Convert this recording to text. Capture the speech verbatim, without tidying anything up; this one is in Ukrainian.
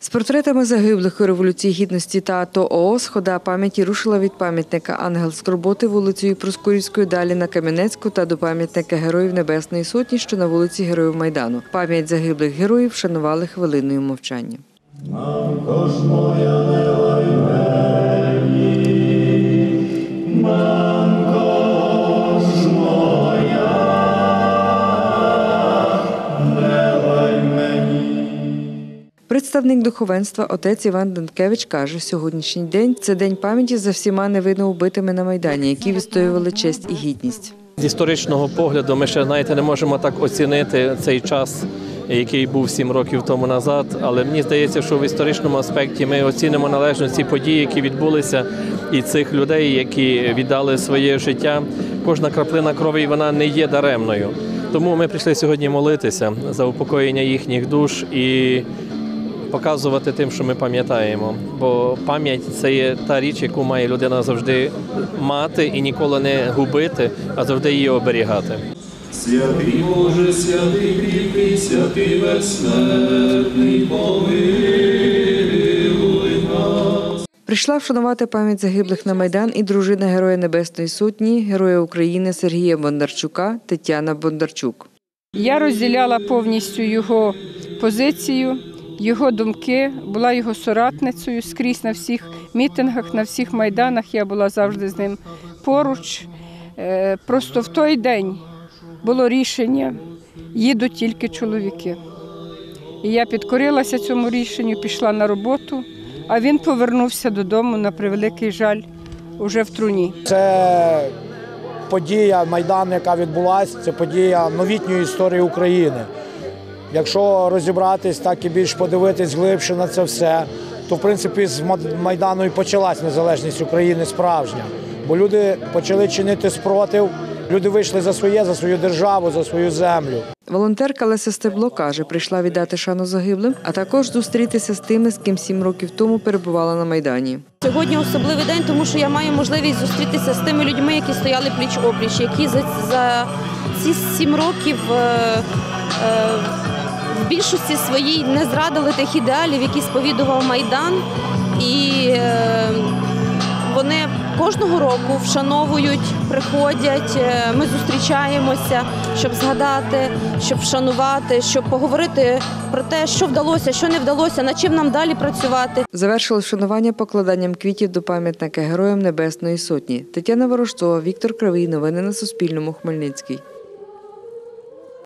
З портретами загиблих у Революції Гідності та АТО ООС хода пам'яті рушила від пам'ятника «Ангел Скорботи» вулицею Проскурівською далі на Кам'янецьку та до пам'ятника Героїв Небесної Сотні, що на вулиці Героїв Майдану. Пам'ять загиблих героїв вшанували хвилиною мовчання. Представник духовенства отець Іван Данкевич каже, сьогоднішній день – це день пам'яті за всіма невинно убитими на Майдані, які відстоювали честь і гідність. З історичного погляду ми ще, знаєте, не можемо так оцінити цей час, який був сім років тому назад, але мені здається, що в історичному аспекті ми оцінимо належно ці події, які відбулися, і цих людей, які віддали своє життя. Кожна краплина крові, вона не є даремною. Тому ми прийшли сьогодні молитися за упокоєння їхніх душ і показувати тим, що ми пам'ятаємо. Бо пам'ять – це є та річ, яку має людина завжди мати і ніколи не губити, а завжди її оберігати. Святий Боже, святий кріпкий, святий безсмертний, помилуй нас. Прийшла вшанувати пам'ять загиблих на Майдан і дружина Героя Небесної Сотні, Героя України Сергія Бондарчука Тетяна Бондарчук. Я розділяла повністю його позицію, його думки, була його соратницею скрізь на всіх мітингах, на всіх майданах. Я була завжди з ним поруч. Просто в той день було рішення, їдуть тільки чоловіки. І я підкорилася цьому рішенню, пішла на роботу, а він повернувся додому, на превеликий жаль, уже в труні. Це подія Майдану, яка відбулася, це подія новітньої історії України. Якщо розібратись, так і більш подивитись глибше на це все, то, в принципі, з Майдану і почалась незалежність України справжня. Бо люди почали чинити спротив, люди вийшли за своє, за свою державу, за свою землю. Волонтерка Леся Стебло каже, прийшла віддати шану загиблим, а також зустрітися з тими, з ким сім років тому перебувала на Майдані. Сьогодні особливий день, тому що я маю можливість зустрітися з тими людьми, які стояли пліч-опліч, які за, за ці сім років е, е, в більшості своїй не зрадили тих ідеалів, які сповідував Майдан. І е, вони кожного року вшановують, приходять, ми зустрічаємося, щоб згадати, щоб вшанувати, щоб поговорити про те, що вдалося, що не вдалося, над чим нам далі працювати. Завершили вшанування покладанням квітів до пам'ятника Героям Небесної Сотні. Тетяна Ворожцова, Віктор Кривий. Новини на Суспільному. Хмельницький.